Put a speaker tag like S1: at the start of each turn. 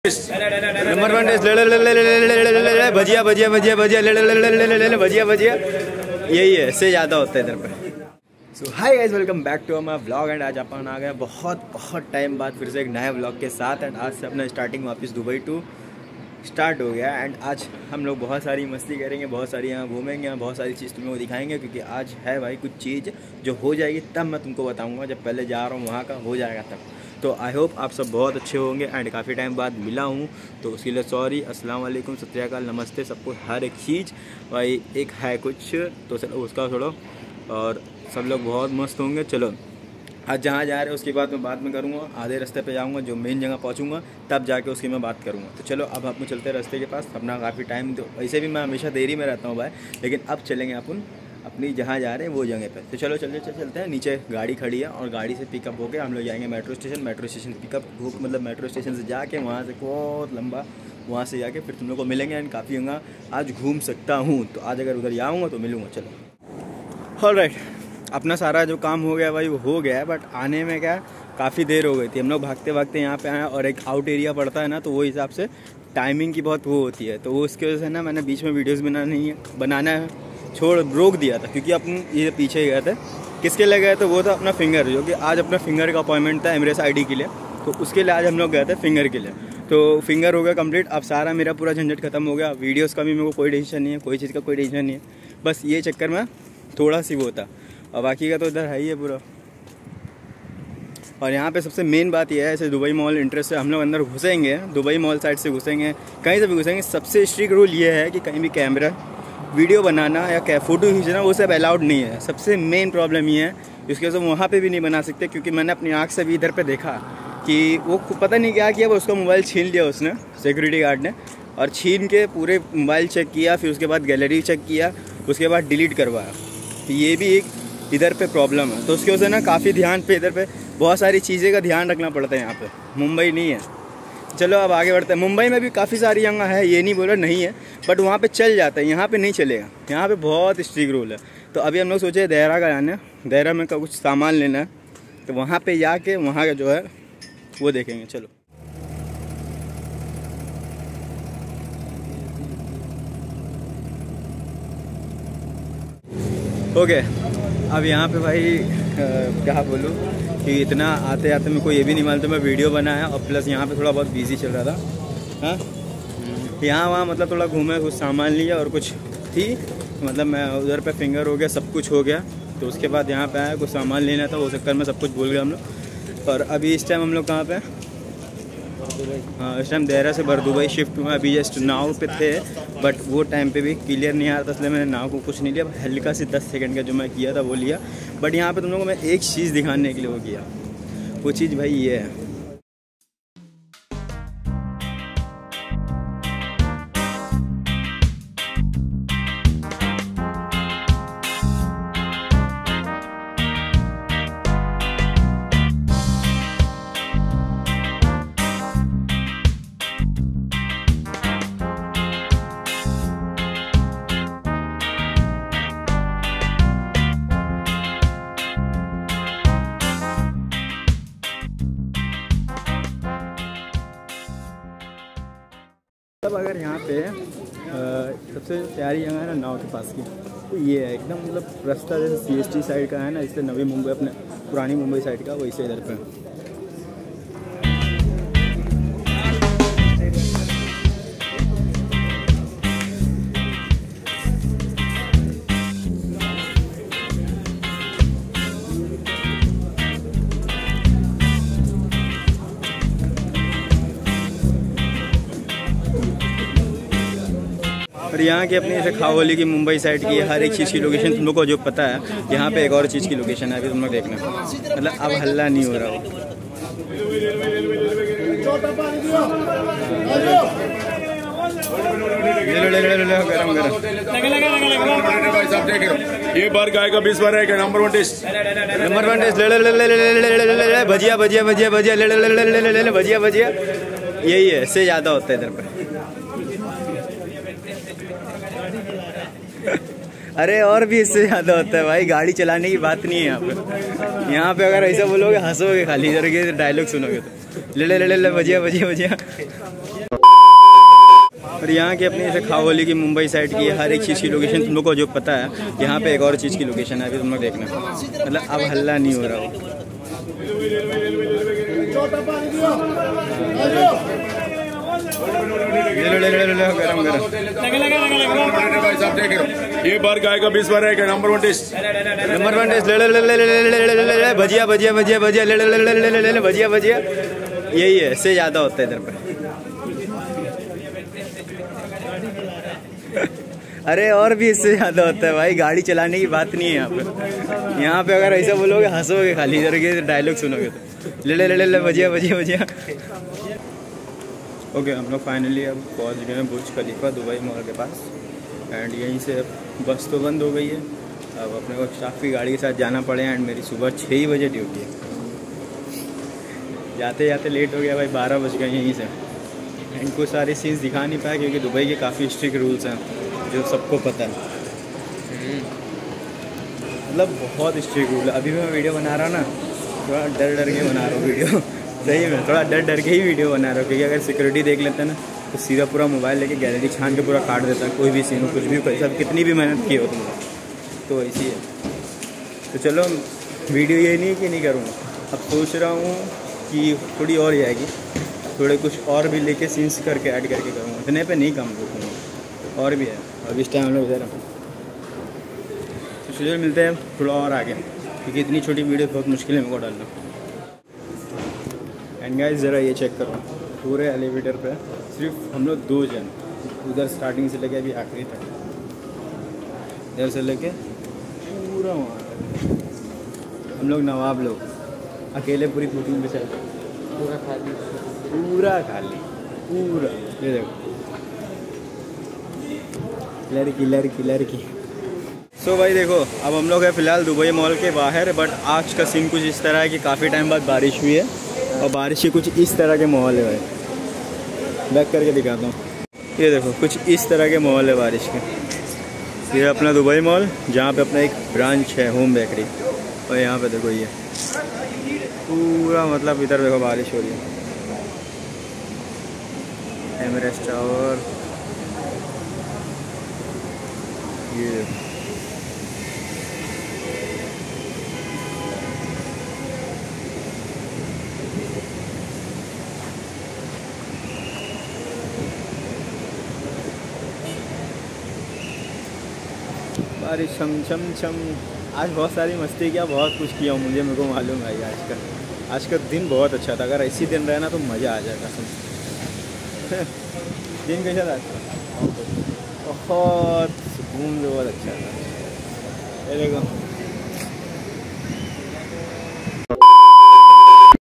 S1: Number 1 test ले भजिया भजिया भजिया भजिया ले भजिया भजिया, यही है, इससे ज़्यादा होता है इधर पे। So hi guys, welcome back to my vlog. And आज अपन आ गए बहुत टाइम बाद फिर से एक नए व्लॉग के साथ। एंड आज से अपना स्टार्टिंग वापस दुबई टू स्टार्ट हो गया। एंड आज हम लोग बहुत सारी मस्ती करेंगे, बहुत सारी यहाँ घूमेंगे, यहाँ बहुत सारी चीज़ तुम लोग को दिखाएंगे, क्योंकि आज है भाई कुछ चीज़ जो हो जाएगी तब मैं तुमको बताऊँगा। जब पहले जा रहा हूँ वहाँ का हो जाएगा तब। तो आई होप आप सब बहुत अच्छे होंगे। एंड काफ़ी टाइम बाद मिला हूँ तो उसके लिए सॉरी, अस्सलाम वालेकुम, सत श्री अकाल, नमस्ते सबको। हर एक चीज़ भाई एक है कुछ, तो चलो उसका छोड़ो, और सब लोग बहुत मस्त होंगे। चलो आज जहाँ जा रहे हैं उसकी बात मैं बाद में करूँगा, आधे रास्ते पे जाऊँगा, जो मेन जगह पहुँचूँगा तब जाके उसकी मैं बात करूँगा। तो चलो अब अपन चलते हैं रास्ते के पास। अपना काफ़ी टाइम, तो वैसे भी मैं हमेशा देरी में रहता हूँ भाई, लेकिन अब चलेंगे अपन अपनी जहाँ जा रहे हैं वो जगह पे। तो चलो चलते हैं। नीचे गाड़ी खड़ी है और गाड़ी से पिकअप होकर हम लोग जाएंगे मेट्रो स्टेशन पिकअप, मतलब मेट्रो स्टेशन से जाके वहाँ से बहुत लंबा, वहाँ से जाके फिर तुम लोग को मिलेंगे। एंड काफ़ी होगा आज घूम सकता हूँ, तो आज अगर उधर जाऊँगा तो मिलूँगा। चलो ऑलराइट, अपना सारा जो काम हो गया भाई वो हो गया है, बट आने में क्या काफ़ी देर हो गई थी। हम लोग भागते भागते यहाँ पे आए, और एक आउट एरिया पड़ता है ना, तो वो हिसाब से टाइमिंग की बहुत वो होती है। तो वो उसकी वजह से ना मैंने बीच में वीडियोज़ बनाना रोक दिया था, क्योंकि अपन ये पीछे गए थे। किसके लिए गए थे? वो था अपना फिंगर, जो कि आज अपना फिंगर का अपॉइंटमेंट था एमरेस आईडी के लिए, तो उसके लिए आज हम लोग गए थे फिंगर के लिए। तो फिंगर हो गया कंप्लीट। अब सारा मेरा पूरा झंझट खत्म हो गया। वीडियोस का भी मेरे को कोई टेंशन नहीं है, कोई चीज़ का कोई टेंशन नहीं है, बस ये चक्कर में थोड़ा सी वो था, और बाकी का तो इधर है ही है पूरा। और यहाँ पे सबसे मेन बात यह है, ऐसे दुबई मॉल इंटरेस्ट से हम लोग अंदर घुसेंगे, दुबई मॉल साइड से घुसेंगे, कहीं से भी घुसेंगे, सबसे स्ट्रिक्ट रूल ये है कि कहीं भी कैमरा वीडियो बनाना या फ़ोटो खींचना वो सब अलाउड नहीं है। सबसे मेन प्रॉब्लम ये है, इसके वजह से वहाँ पे भी नहीं बना सकते, क्योंकि मैंने अपनी आँख से भी इधर पे देखा कि वो पता नहीं क्या किया, वो उसका मोबाइल छीन लिया उसने, सिक्योरिटी गार्ड ने, और छीन के पूरे मोबाइल चेक किया, फिर उसके बाद गैलरी चेक किया, उसके बाद डिलीट करवाया। तो ये भी एक इधर पे प्रॉब्लम है। तो उसकी वजह से ना काफ़ी ध्यान पे, इधर पे बहुत सारी चीज़ें का ध्यान रखना पड़ता है। यहाँ पे मुंबई नहीं है। चलो अब आगे बढ़ते हैं। मुंबई में भी काफ़ी सारी जगह है, ये नहीं बोला नहीं है, बट वहाँ पे चल जाता है, यहाँ पे नहीं चलेगा। यहाँ पे बहुत स्ट्रिक्ट रूल है। तो अभी हम लोग सोचे देहरा का जाना है, देहरा में का कुछ सामान लेना है, तो वहाँ पे जाके वहाँ का जो है वो देखेंगे। चलो ओके। अब यहाँ पे भाई क्या बोलूँ कि इतना आते आते मेरे को ये भी नहीं मालूम, मैं वीडियो बनाया, और प्लस यहाँ पे थोड़ा बहुत बिजी चल रहा था। हाँ, यहाँ वहाँ मतलब थोड़ा घूमे, कुछ सामान लिया और कुछ थी, मतलब मैं उधर पे फिंगर हो गया, सब कुछ हो गया। तो उसके बाद यहाँ पे आया, कुछ सामान लेना था, वो चक्कर में सब कुछ भूल गए हम लोग। और अभी इस टाइम हम लोग कहाँ पे? हाँ, इस टाइम देहरा से दुबई शिफ्ट हुआ। अभी जस्ट नाव पे थे, बट वो टाइम पे भी क्लियर नहीं आ रहा था, इसलिए मैंने नाव को कुछ नहीं लिया, हल्का सी 10 सेकंड का जो मैं किया था वो लिया। बट यहाँ पे तुम लोगों को मैं एक चीज़ दिखाने के लिए वो किया, वो चीज़ भाई ये है। तब अगर यहाँ पे सबसे प्यारी जगह है ना नाव के पास की, तो ये है एकदम, मतलब रास्ता जैसे CST साइड का है ना, इससे नवी मुंबई, अपने पुरानी मुंबई साइड का, वैसे इधर पे। और यहाँ की अपनी जैसे खाओली की मुंबई साइड की हर एक चीज़ की लोकेशन तुम लोग को जो पता है, यहाँ पे एक और चीज़ की लोकेशन है, अभी तुम लोग देखना, मतलब अब हल्ला नहीं हो रहा हो। गरम
S2: ये बार गाय का 20 बार है। नंबर 1 टेस्ट
S1: ले भजिया भजिया भजिया भजिया ले भजिया भजिया, यही है, इससे ज़्यादा होता है इधर पे। अरे और भी इससे ज़्यादा होता है भाई, गाड़ी चलाने की बात नहीं है यहाँ पे। यहाँ पे अगर ऐसा बोलोगे हंसोगे खाली, इधर के डायलॉग सुनोगे तो ले ले ले ले भजिया भजिया भजिया। और यहाँ की अपनी जैसे खाओली की मुंबई साइड की हर एक चीज़ की लोकेशन तुम लोग को जो पता है, यहाँ पे एक और चीज़ की लोकेशन है, अभी तुम लोग देखना, मतलब अब हल्ला नहीं हो रहा हो। गरम गरम
S2: ये बार गाय का 20 बार है नंबर 1 टेस्ट।
S1: नंबर 1 टेस्ट भजिया भजिया भजिया भजिया भजिया भजिया, यही है, इससे ज़्यादा होता है इधर पे। अरे और भी इससे ज़्यादा होता है भाई, गाड़ी चलाने की बात नहीं है यहाँ पे। यहाँ पे अगर ऐसा बोलोगे हंसोगे खाली, इधर के डायलॉग सुनोगे तो ले भजिया भजिया भजिया। ओके, हम लोग फाइनली अब पहुँच गए हैं बुर्ज खलीफा दुबई मॉल के पास। एंड यहीं से बस तो बंद हो गई है, अब अपने को स्टाफ की गाड़ी के साथ जाना पड़े। एंड मेरी सुबह 6 बजे ड्यूटी है, जाते जाते लेट हो गया भाई, 12 बज गए यहीं से। इनको सारे सीन्स दिखा नहीं पाया क्योंकि दुबई के काफ़ी स्ट्रिक्ट रूल्स हैं जो सबको पता है, मतलब बहुत स्ट्रिक्ट रूल है। अभी मैं वीडियो बना रहा हूँ ना, थोड़ा डर के बना रहा हूँ वीडियो, सही में थोड़ा डर के ही वीडियो बना रहा हूँ, क्योंकि अगर सिक्योरिटी देख लेता है ना तो सीधा पूरा मोबाइल लेके गैलरी छान के पूरा काट देता है, कोई भी सीन हो, कुछ भी हो, सब कितनी भी मेहनत की हो तुम लोग, तो ऐसी है। तो चलो वीडियो ये नहीं कि नहीं करूँगा, अब सोच रहा हूँ कि थोड़ी और जाएगी, थोड़े कुछ और भी लेके सीन्स करके ऐड करके करूँगा, इतने पे नहीं कम करूँगा, और भी है। अब इस टाइम हम लोग इधर तो चलिए मिलते हैं थोड़ा और आगे, क्योंकि इतनी छोटी वीडियो बहुत मुश्किल है मेरे को डालना। एंड गाइस ज़रा ये चेक करो, पूरे एलिवेटर पे सिर्फ हम लोग 2 जन, उधर स्टार्टिंग से लेके अभी आखिरी तक, इधर से लेके पूरा वहाँ तक हम लोग नवाब लोग अकेले पूरी बुकिंग पे चलते, पूरा खाली पूरा खाली पूरा। ये देखो लड़की। सो भाई देखो, अब हम लोग हैं फ़िलहाल दुबई मॉल के बाहर, बट आज का सीन कुछ इस तरह है कि काफ़ी टाइम बाद बारिश हुई है और बारिश के कुछ इस तरह के माहौल है भाई। बैक करके दिखाता हूँ, ये देखो कुछ इस तरह के माहौल है बारिश के। ये अपना दुबई मॉल जहाँ पे अपना एक ब्रांच है होम बेकरी, और यहाँ पे देखो ये पूरा, मतलब इधर देखो बारिश हो रही है। एमरेस्ट टावर, ये बारिश छम। आज बहुत सारी मस्ती किया, बहुत कुछ किया मुझे, मेरे को मालूम है। आज का दिन बहुत अच्छा था, अगर ऐसी दिन रहे ना तो मज़ा आ जाएगा। दिन कैसा था? बहुत सुकून, बहुत अच्छा था। ये देखो